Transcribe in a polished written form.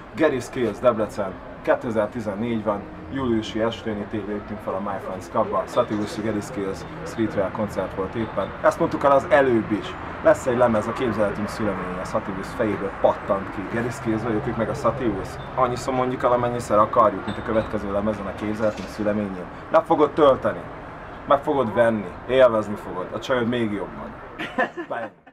Gary Skills Debrecen, 2014 van, júliusi estén itt léptünk fel a My Friends Clubba, Sativus Gary Skills Streetwear koncert volt éppen. Ezt mondtuk el az előbb is. Lesz egy lemez, a képzeletünk szüleménye, a Sativus fejéből pattant ki. Gary Skills vagyok, ők meg a Sativus. Annyiszor mondjuk el, amennyiszer akarjuk, mint a következő lemezen a képzeletünk szüleményén. Le fogod tölteni, meg fogod venni, élvezni fogod, a csajod még jobban. Bang.